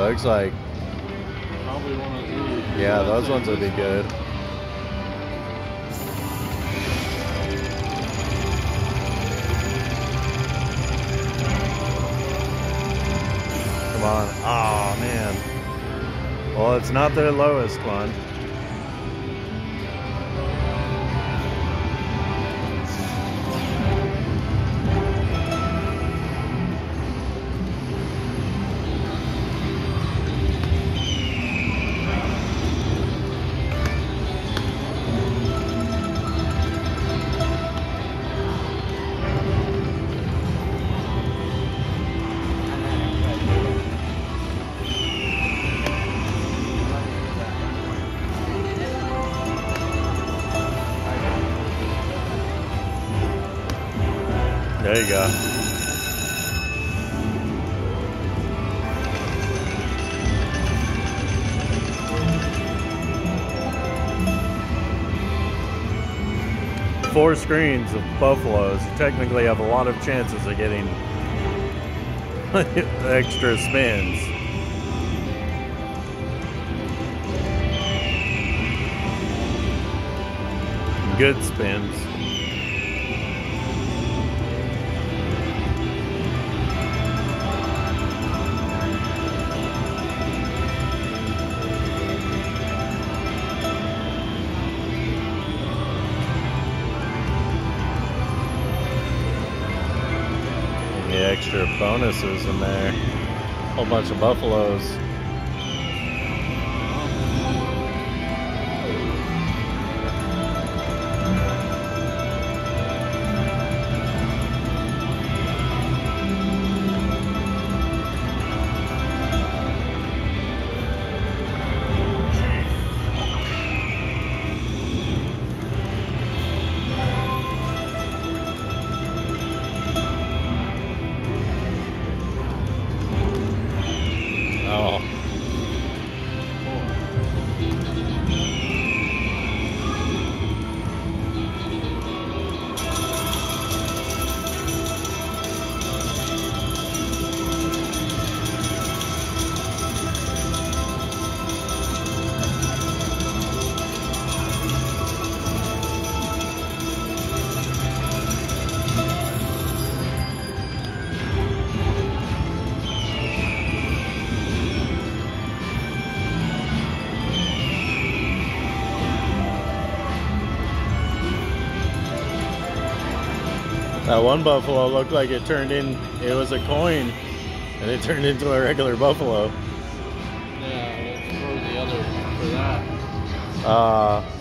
looks like. Probably one of these. Yeah, those ones would be good. Come on. Oh, man. Well, it's not their lowest one. There you go. Four screens of buffaloes. You technically have a lot of chances of getting extra spins. Good spins. The extra bonuses in there. Whole bunch of buffaloes. Oh. That one buffalo looked like it was a coin, and it turned into a regular buffalo. Yeah, let's throw the other for that.